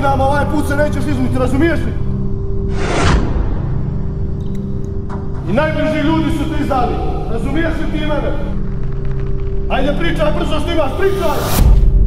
godinama, ovaj put se nećeš izmuti, razumiješ li? I najbliži ljudi su ti izdali, razumiješ li ti mene? Ajde pričaj, brzo snimaš, pričaj!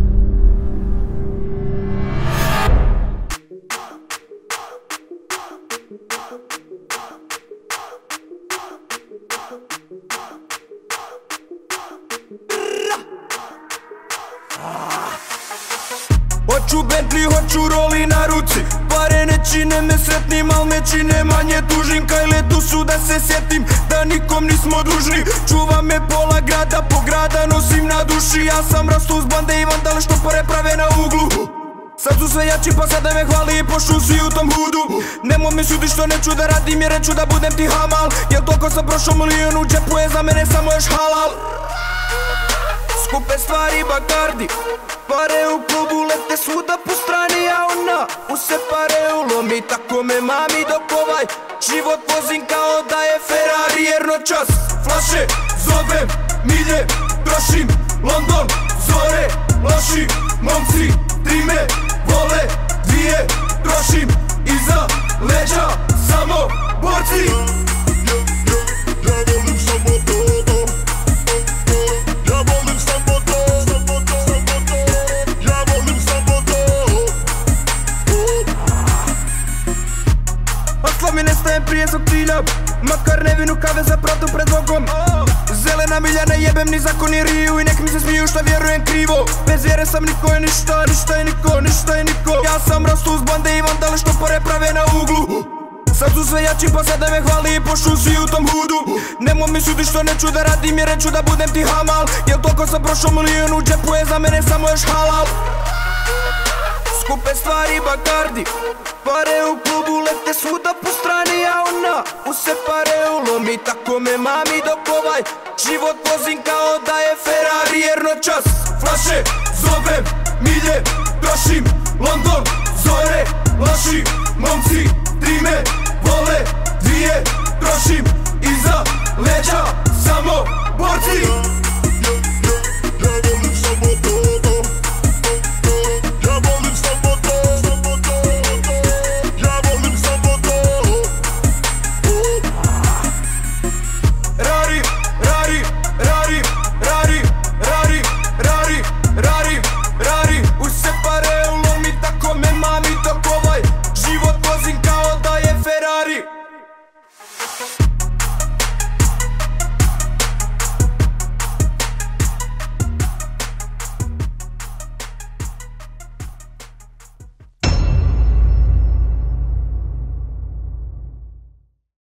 Hoću Bentley, hoću roli na ruci. Pare ne čine me sretnim, al me čine manje tužnim. Kaj letu su da se sjetim da nikom nismo dužni. Čuva me pola grada, po grada nosim na duši. Ja sam rastu uz bande i vandale što pare prave na uglu. Sad su sve jači pa sada me hvali i pošlu svi u tom hudu. Nemo mi sudi što neću da radim jer neću da budem ti hamal. Jel toliko sam prošao milion u džepu je za mene samo još halal. Skupe stvari Bacardi, pare u klubu lete svuda po strani, a ona u se pare ulomi. Tako me mami dok ovaj život vozim kao da je Ferrari. Jer noćas flaše zovem, milje trošim, London, zore, loši momci, tri me vole, dvije trošim, iza leđa samo borci. Mi nestajem prije svog cilja, makar ne vinu kave za pravdu pred Bogom. Zelena milja ne jebem ni zakon ni riju i nek mi se smiju šta vjerujem krivo. Bez vjere sam niko je ništa, ništa je niko, ništa je niko. Ja sam rastu uz bande i vandale što pare prave na uglu. Sad su sve jači pa sada me hvali i pošlu svi u tom hudu. Nemo mi sudi što neću da radim jer neću da budem ti hamal. Jel toliko sam prošao milion u džepu je za mene samo još halal. Skupe stvari Bacardi, pare u klubu lete svuda po strani, a ona u se pare ulomi. Tako me mami dok ovaj život vozim kao da je Ferrari. Jer noćas flaše zovem, milje trošim, London, zore, loši momci, tri me vole, dvije trošim, iza leđa samo borci.